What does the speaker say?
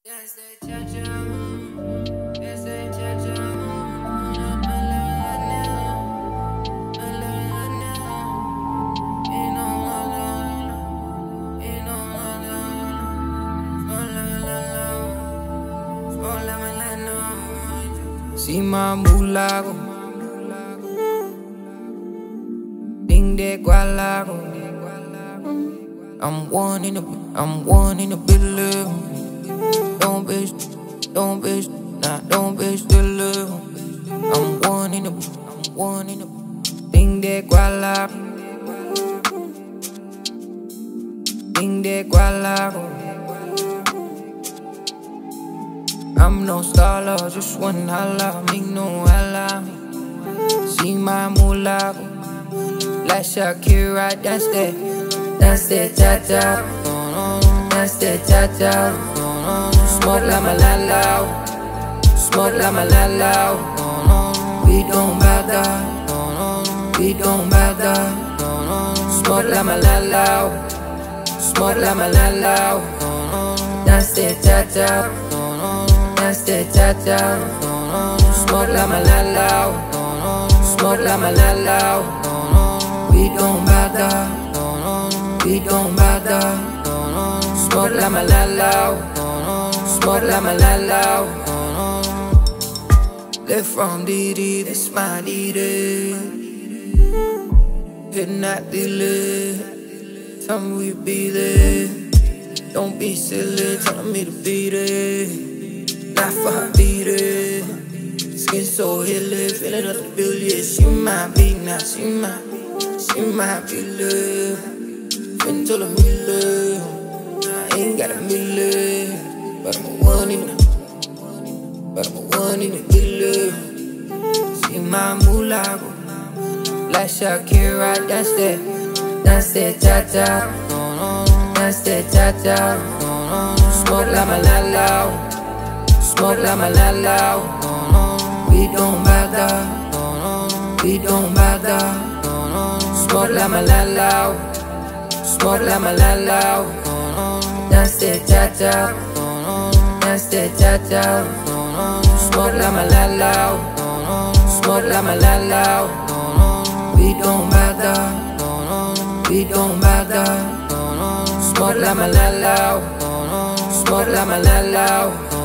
Yes, they cha-cha, yes, they cha-cha, see my mulago, ding de gualago. I'm one in a billion. Don't bitch, nah, don't bitch still. I'm one in a ding de gualago, ding de gualago. I'm no scholar, just one holla, make no holla. See my mulago, like Shakira, that's that cha-cha, that's that cha-cha. Smoke like Malana, smoke like Malana. We don't bother, we don't bother. Smoke like Malana, smoke like Malana. That's that cha-cha, that's that cha-cha. Smoke like Malana, smoke like Malana. We don't bother, we don't bother. Smoke like Malana, smoke like Malana. Left from DD, this my DD. Hit not delay, tell me we be there. Don't be silly, tell me to be there. Not for her be there. Skin so hilly, feeling up the bill, yeah. She might be, now she might be love. Been told me love, I ain't got a million, but I'm a one in a billion. See my mulago, like Shakira, that's that cha-cha, that's that cha-cha. Smoke like Malana, smoke like Malana. We don't bother, we don't bother. Smoke like Malana, smoke like Malana. That's that cha-cha, that's that cha-cha. Smoke like Malana, smoke like Malana. We don't bother, we don't bother. Smoke like Malana, smoke like Malana.